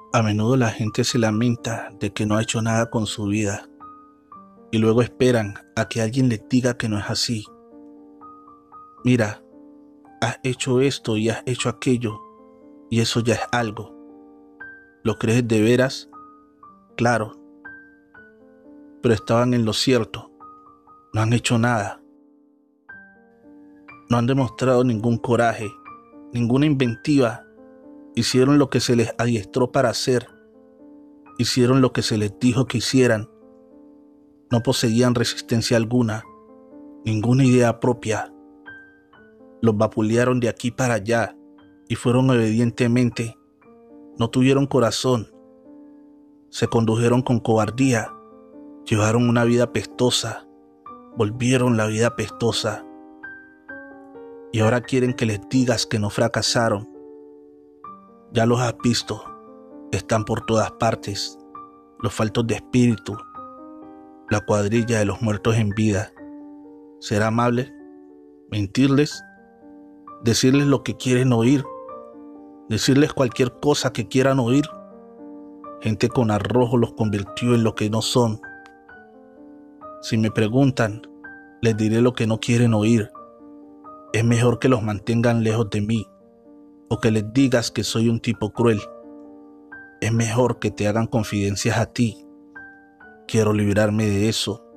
A menudo la gente se lamenta de que no ha hecho nada con su vida y luego esperan a que alguien les diga que no es así. Mira, has hecho esto y has hecho aquello y eso ya es algo. ¿Lo crees de veras? Claro, pero estaban en lo cierto. No han hecho nada. No han demostrado ningún coraje, ninguna inventiva. Hicieron lo que se les adiestró para hacer. Hicieron lo que se les dijo que hicieran. No poseían resistencia alguna, ninguna idea propia. Los vapulearon de aquí para allá y fueron obedientemente. No tuvieron corazón. Se condujeron con cobardía. Llevaron una vida pestosa. Volvieron la vida pestosa. Y ahora quieren que les digas que no fracasaron. Ya los has visto. Están por todas partes. Los faltos de espíritu. La cuadrilla de los muertos en vida. ¿Ser amable? ¿Mentirles? ¿Decirles lo que quieren oír? ¿Decirles cualquier cosa que quieran oír? Gente con arrojo los convirtió en lo que no son. Si me preguntan, les diré lo que no quieren oír. Es mejor que los mantengan lejos de mí, o que les digas que soy un tipo cruel. Es mejor que te hagan confidencias a ti. Quiero librarme de eso.